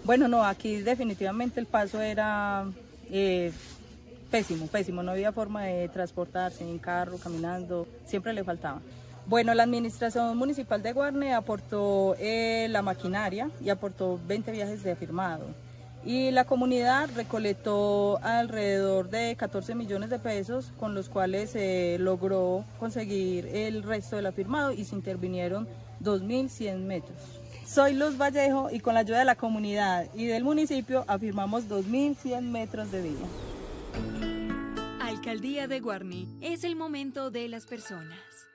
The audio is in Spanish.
Bueno, no, aquí definitivamente el paso era pésimo, pésimo, no había forma de transportarse en carro, caminando, siempre le faltaba. Bueno, la administración municipal de Guarne aportó la maquinaria y aportó 20 viajes de afirmado. Y la comunidad recolectó alrededor de 14 millones de pesos, con los cuales se logró conseguir el resto del afirmado y se intervinieron 2.100 metros. Soy Luz Vallejo y con la ayuda de la comunidad y del municipio afirmamos 2.100 metros de vía. Alcaldía de Guarne, es el momento de las personas.